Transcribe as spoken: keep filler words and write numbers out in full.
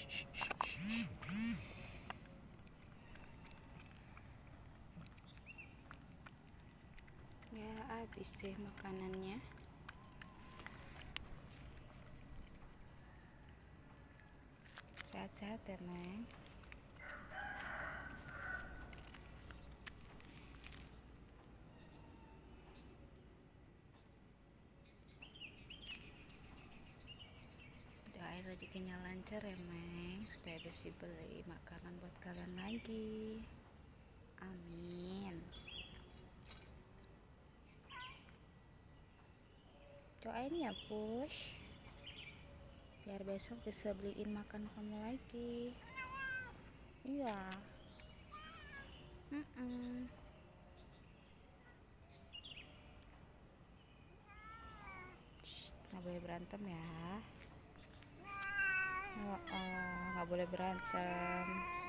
Ya, habis deh makanannya. Sehat-sehat ya, Meng. Doain rezekinya lancar ya, Meng, supaya bisa beli makanan buat kalian lagi. Amin. Doain ya, Push, biar besok bisa beliin makan kamu lagi. Iya. Mm-mm. Shh, nggak boleh berantem ya. Oh, oh, nggak boleh berantem.